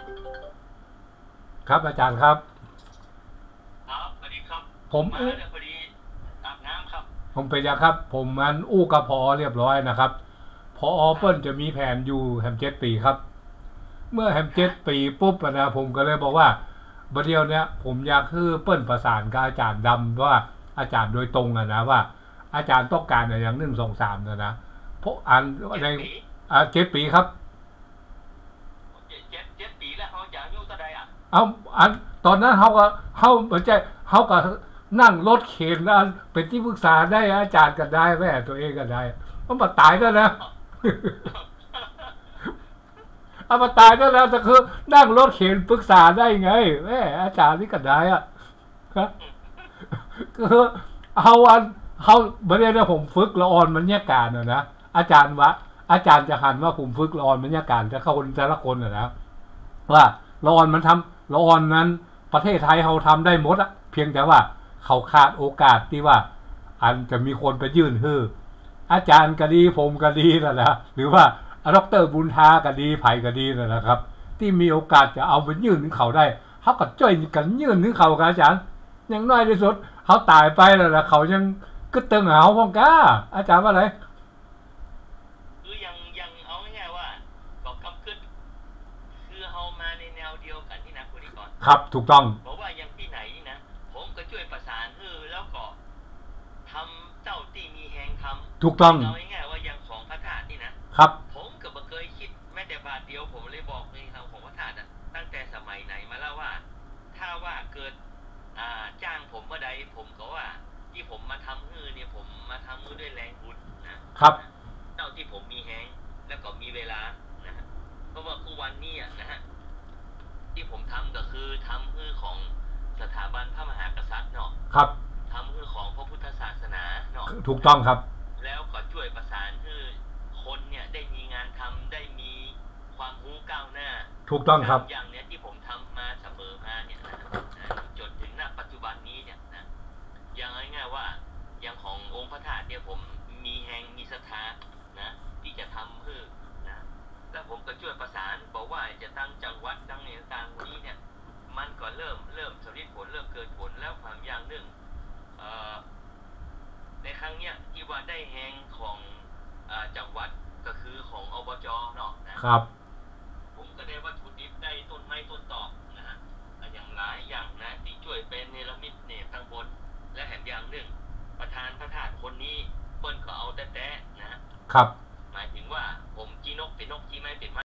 ครับอาจารย์ครับครับสวัสดีครับผมมาเนี่ยพอดีอาบน้ำครับผมเป็นยาครับผมมันอู้กับพอเรียบร้อยนะครับพอครับเปิ้ลจะมีแผนอยู่แฮม7 ปีครับเมื่อแฮมเจ็ฮะดปีปุ๊บนะผมก็เลยบอกว่าบัดเดียวเนี้ยผมอยากคือเปิ้ลประสานกับอาจารย์ดำว่าอาจารย์โดยตรงนะว่าอาจารย์ต้องการอะไรอย่าง1 2 3นะเพราะอันใน 7 ปี 7 ปีครับเจ็ดปีแล้วเขาจะอายุเท่าใดอ่ะเอาอันตอนนั้นเขาเหมือนใจเขาก็นั่งรถเข็นอันเป็นที่ปรึกษาได้อาจารย์ก็ได้แม่ตัวเองก็ได้มันมาตายแล้วนะเอามาตายแล้วนะแต่คือนั่งรถเข็นปรึกษาได้ไงแม่อาจารย์นี่ก็ได้อะคือเขาวันเขาเมื่อเนี่ยผมฝึกละออนบรรยากาศนะอาจารย์วะอาจารย์จะหันว่าผมฝึกละออนบรรยากาศจะเข้าคนแต่ละคนนะว่าละออนมันทำละออนนั้นประเทศไทยเขาทำได้หมดอะเพียงแต่ว่าเขาขาดโอกาสที่ว่าอันจะมีคนไปยื่นฮืออาจารย์ก็ดีผมก็ดีนั่นแหละหรือว่าดรบุญทาก็ดีไผ่ก็ดีนั่นแหละครับที่มีโอกาสจะเอาไปยื่นถึงเขาได้เขาก็จ้อยกันยื่นถึงเขาครับอาจารย์ยังน้อยที่สุดเขาตายไปแล้วนะเขายังก็เติงเหาพองก้าอาจารย์ว่าอะไรคือยังเอาง่ายๆว่าก็กำคือเขามาในแนวเดียวกันที่นะคุณนิกรครับถูกต้องเพราะว่ายังที่ไหนนี่นะผมก็ช่วยประสานแล้วก็ทำเจ้าที่มีแหงทำอย่าถูกต้องงเอาง่ายๆว่ายังของพระธาตุนี่นะครับผมก็บ่เคยคิดแม้แต่บาทเดียวผมเลยบอกในทางของพระธาตุอะตั้งแต่สมัยไหนมาแล้วว่าถ้าว่าเกิด จ้างผมเมื่อใดผมก็ว่าที่ผมมาทำเนี่ยผมมาทำด้วยแรงบุญครับนะเท่าที่ผมมีแฮงแล้วก็มีเวลานะฮะเพราะว่าทุกวันนี้นะฮะที่ผมทำก็คือทำของสถาบันพระมหากษัตริย์เนาะครับทำของพระพุทธศาสนาเนาะถูกต้องครับแล้วก็ช่วยประสานคนเนี่ยได้มีงานทำได้มีความรู้ก้าวหน้าถูกต้องครับอย่างเนี้ยที่ผมทำมาเสมอมาเนี่ยนะจนถึงณปัจจุบันนี้เนี่ยนะ อย่างง่ายๆว่าอย่างขององค์พระธาตุเนี่ยผมมีแหงมีศรัทธานะที่จะทำนะแล้วผมก็ช่วยประสานบอกว่าจะตั้งจังหวัดตั้งเนี่ยต่างๆวันนี้เนี่ยมันก็เริ่มสำเร็จผลเริ่มเกิดผลแล้วความอย่างหนึ่งเอ่อในครั้งเนี้ยที่ว่าได้แหงของจังหวัดก็คือของอบจเนาะครับผมก็ได้วัตถุดิบได้ต้นไม้ต้นตอกนะฮะอย่างหลายอย่างนะที่ช่วยเป็นเนรมิตเนี่ยตั้งบนและแถมอย่างหนึ่งประธานพระธาตุคนนี้เปิ้นก็เอาแต่นะครับหมายถึงว่าผมจีนกเป็นนกจีไม้เป็น